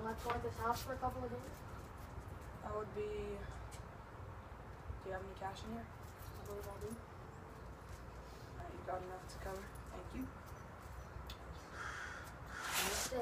not to like this house for a couple of days? That would be... Do you have any cash in here? I believe I do. Alright, you got enough to cover. Thank you. Stay.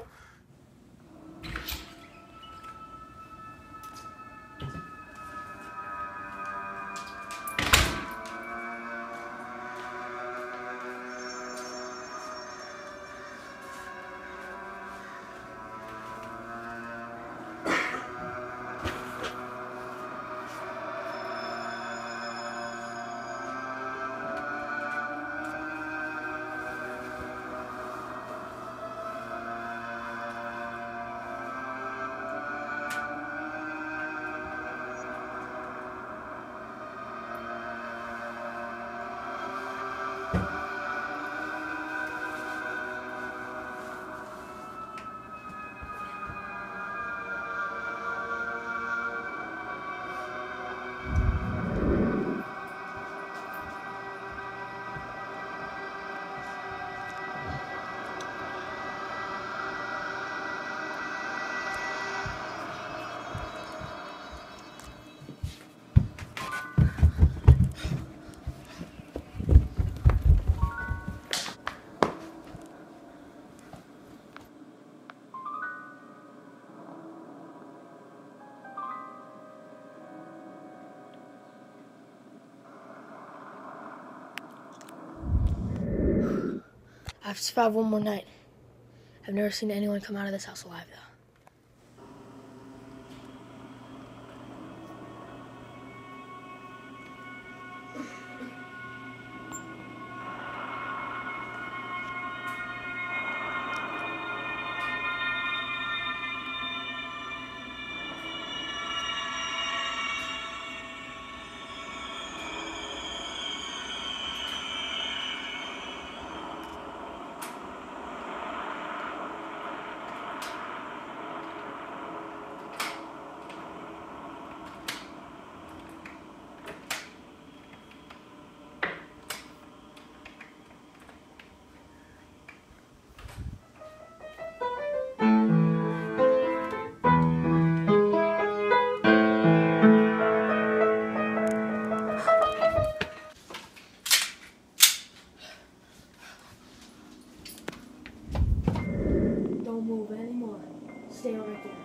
I have to survive one more night. I've never seen anyone come out of this house alive, though. Don't move anymore. Stay right there.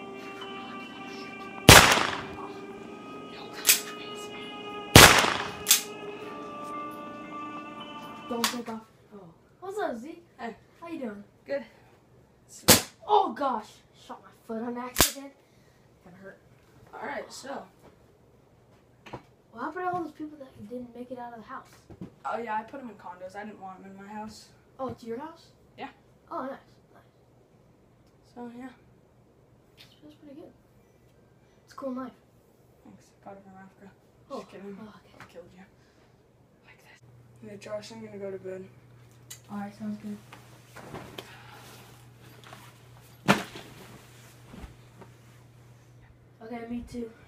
Don't take off. Oh. What's up, Z? Hey. How you doing? Good. Oh gosh! Shot my foot on accident. That hurt. Alright, so. What happened to all those people that didn't make it out of the house? Oh yeah, I put them in condos. I didn't want them in my house. Oh, it's your house? Yeah. Oh, nice. Nice. So yeah. That's pretty good. It's a cool knife. Thanks. Got it from Africa. Oh. Just kidding. Oh, okay. I killed you. Like this. Hey Josh, I'm gonna go to bed. Alright, sounds good. Okay, me too.